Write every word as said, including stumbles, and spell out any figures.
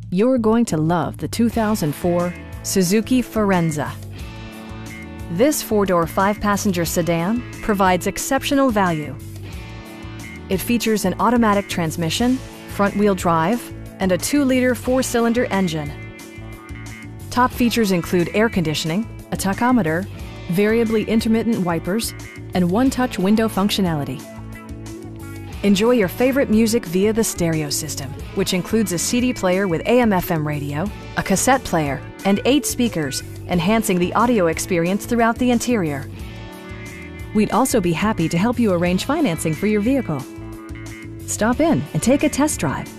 You're going to love the two thousand four Suzuki Forenza. This four-door, five-passenger sedan provides exceptional value. It features an automatic transmission, front-wheel drive, and a two-liter four-cylinder engine. Top features include air conditioning, a tachometer, variably intermittent wipers, and one-touch window functionality. Enjoy your favorite music via the stereo system, which includes a C D player with A M F M radio, a cassette player, and eight speakers, enhancing the audio experience throughout the interior. We'd also be happy to help you arrange financing for your vehicle. Stop in and take a test drive.